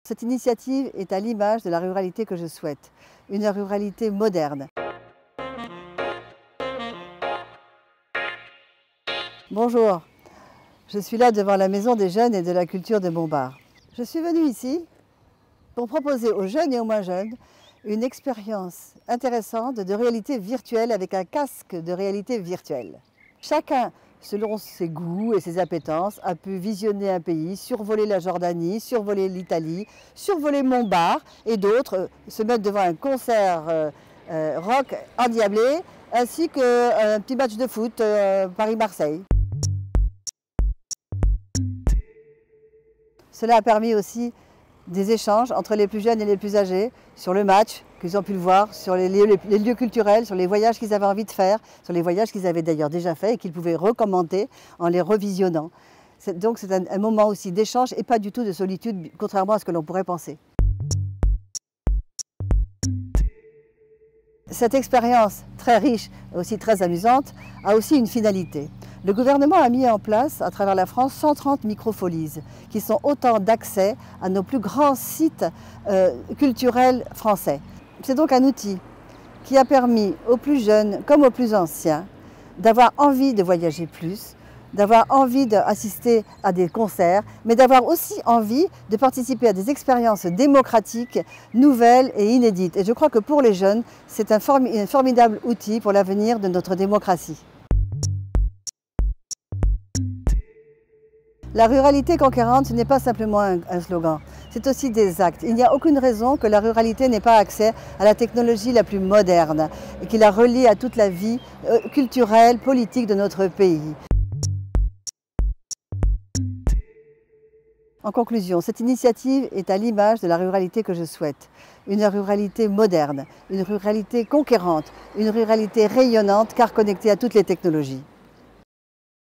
Cette initiative est à l'image de la ruralité que je souhaite, une ruralité moderne. Bonjour, je suis là devant la Maison des Jeunes et de la Culture de Montbard. Je suis venue ici pour proposer aux jeunes et aux moins jeunes une expérience intéressante de réalité virtuelle avec un casque de réalité virtuelle. Chacun, selon ses goûts et ses appétences, a pu visionner un pays, survoler la Jordanie, survoler l'Italie, survoler Montbard et d'autres se mettre devant un concert rock endiablé ainsi qu'un petit match de foot Paris-Marseille. Cela a permis aussi des échanges entre les plus jeunes et les plus âgés sur le match qu'ils ont pu le voir, sur les lieux culturels, sur les voyages qu'ils avaient envie de faire, sur les voyages qu'ils avaient d'ailleurs déjà faits et qu'ils pouvaient recommander en les revisionnant. Donc c'est un moment aussi d'échange et pas du tout de solitude, contrairement à ce que l'on pourrait penser. Cette expérience très riche et aussi très amusante a aussi une finalité. Le gouvernement a mis en place à travers la France 130 microfolies qui sont autant d'accès à nos plus grands sites culturels français. C'est donc un outil qui a permis aux plus jeunes comme aux plus anciens d'avoir envie de voyager plus, d'avoir envie d'assister à des concerts, mais d'avoir aussi envie de participer à des expériences démocratiques, nouvelles et inédites. Et je crois que pour les jeunes, c'est un formidable outil pour l'avenir de notre démocratie. La ruralité conquérante, ce n'est pas simplement un slogan, c'est aussi des actes. Il n'y a aucune raison que la ruralité n'ait pas accès à la technologie la plus moderne et qui la relie à toute la vie culturelle, politique de notre pays. En conclusion, cette initiative est à l'image de la ruralité que je souhaite. Une ruralité moderne, une ruralité conquérante, une ruralité rayonnante car connectée à toutes les technologies.